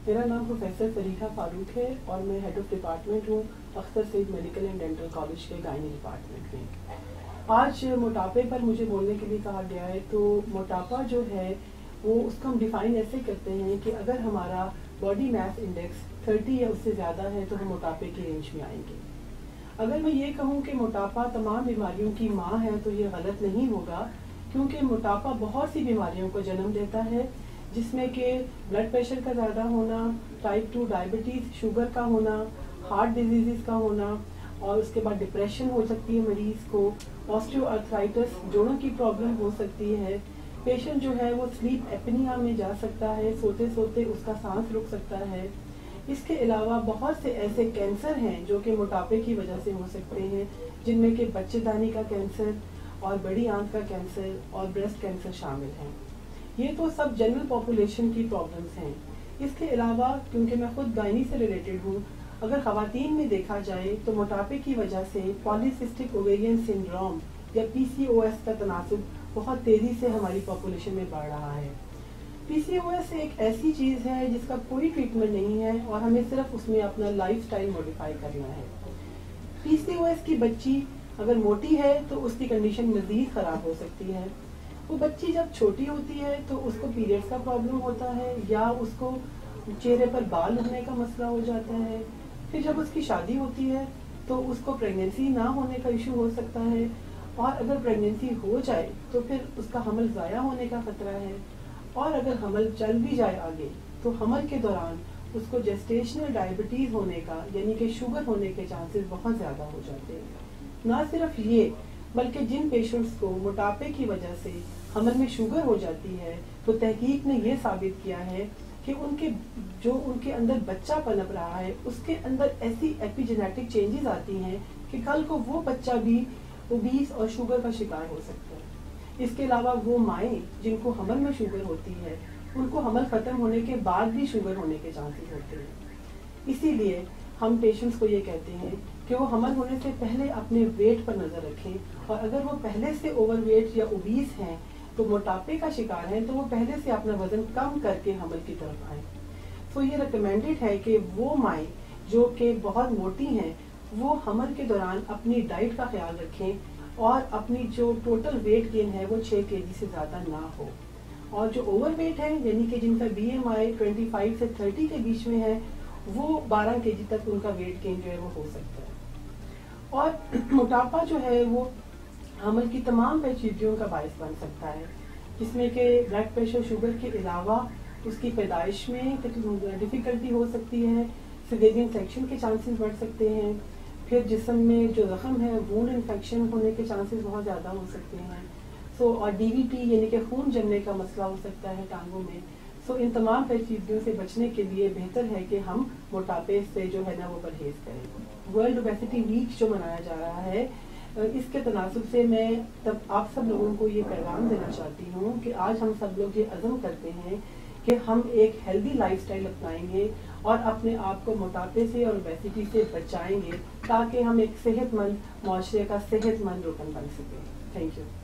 मेरा नाम प्रोफेसर फरीहा फारूक है और मैं हेड ऑफ डिपार्टमेंट हूँ Akhtar Saeed medical and dental college के गायनी डिपार्टमेंट में। आज मोटापे पर मुझे बोलने के लिए कहा गया है। तो मोटापा जो है वो उसको हम डिफाइन ऐसे करते हैं कि अगर हमारा बॉडी मास इंडेक्स 30 या उससे ज़्यादा है तो हम मोटापे की रेंज में आएंगे। अगर मैं ये कहूँ कि मोटापा तमाम बीमारियों की माँ है तो ये गलत नहीं होगा, क्योंकि मोटापा बहुत सी बीमारियों को जन्म देता है, जिसमें कि ब्लड प्रेशर का ज़्यादा होना, टाइप 2 डायबिटीज़, शुगर का होना, हार्ट डिजीज़ का होना, और उसके बाद डिप्रेशन हो सकती है मरीज़ को, ऑस्टियोआर्थराइटिस जोड़ों की प्रॉब्लम हो सकती है, पेशेंट जो है वो स्लीप एपनिया में जा सकता है, सोते सोते उसका सांस रुक सकता है। इसके अलावा बहुत से ऐसे कैंसर हैं जो कि मोटापे की वजह से हो सकते हैं, जिनमें कि बच्चेदानी का कैंसर और बड़ी आंत का कैंसर और ब्रेस्ट कैंसर शामिल हैं। ये तो सब जनरल पॉपुलेशन की प्रॉब्लम्स हैं। इसके अलावा क्योंकि मैं खुद गायनी से रिलेटेड हूँ, अगर ख़वातीन में देखा जाए तो मोटापे की वजह से पॉलीसिस्टिक ओवेरियन सिंड्रोम या PCOS का तनासुब बहुत तेज़ी से हमारी पॉपुलेशन में बढ़ रहा है। PCOS एक ऐसी चीज़ है जिसका कोई ट्रीटमेंट नहीं है और हमें सिर्फ उसमें अपना लाइफस्टाइल मॉडिफाई करना है। PCOS की बच्ची अगर मोटी है तो उसकी कंडीशन मज़ीद ख़राब हो सकती है। वो बच्ची जब छोटी होती है तो उसको पीरियड्स का प्रॉब्लम होता है या उसको चेहरे पर बाल उगने का मसला हो जाता है। फिर जब उसकी शादी होती है तो उसको प्रेगनेंसी ना होने का इशू हो सकता है, और अगर प्रेगनेंसी हो जाए तो फिर उसका हमल ज़ाया होने का खतरा है, और अगर हमल चल भी जाए आगे तो हमल के दौरान उसको जेस्टेशनल डायबिटीज़ होने का यानी कि शुगर होने के चांसेस बहुत ज़्यादा हो जाते हैं। ना सिर्फ ये, बल्कि जिन पेशेंट्स को मोटापे की वजह से हमल में शुगर हो जाती है तो तहकीक ने ये साबित किया है कि उनके अंदर बच्चा पनप रहा है, उसके अंदर ऐसी एपिजेनेटिक चेंजेस आती हैं कि कल को वो बच्चा भी ओबीस और शुगर का शिकार हो सकता है। इसके अलावा वो माएँ जिनको हमल में शुगर होती है, उनको हमल ख़त्म होने के बाद भी शुगर होने के चांसेस होते हैं। इसीलिए हम पेशेंट्स को ये कहते हैं कि वो हमल होने से पहले अपने वेट पर नज़र रखें, और अगर वो पहले से ओवरवेट या ओबीस हैं तो मोटापे का शिकार हैं तो वो पहले से अपना वजन कम करके हमल की तरफ आएँ। तो ये रिकमेंडेड है कि वो माएँ जो कि बहुत मोटी हैं वो हमल के दौरान अपनी डाइट का ख्याल रखें और अपनी जो टोटल वेट गेन है वो 6 kg से ज़्यादा ना हो, और जो ओवरवेट है यानी कि जिनका BMI 25 से 30 के बीच में है वो 12 kg तक उनका वेट गेन जो है वो हो सकता है। और मोटापा जो है वो हमल की तमाम पेचीदगियों का बायस बन सकता है, जिसमें कि ब्लड प्रेशर, शुगर के अलावा उसकी पैदाइश में डिफ़िकल्टी हो सकती है, सिजेरियन सेक्शन के चांसेस बढ़ सकते हैं, फिर जिस्म में जो ज़ख्म है वूंड इन्फेक्शन होने के चांसेस बहुत ज़्यादा हो सकते हैं। और DVT यानी कि खून जमने का मसला हो सकता है टांगों में। इन तमाम पेचीदगियों से बचने के लिए बेहतर है कि हम मोटापे से जो है ना वो परहेज़ करें। वर्ल्ड ओबेसिटी वीक जो मनाया जा रहा है, इसके तनासुब से मैं तब आप सब लोगों को ये पैगाम देना चाहती हूँ कि आज हम सब लोग ये अज़म करते हैं कि हम एक हेल्दी लाइफस्टाइल अपनाएंगे और अपने आप को मोटापे से और ओबेसिटी से बचाएंगे, ताकि हम एक सेहतमंद माशरे का सेहतमंद रुकन बन सकें। Thank you.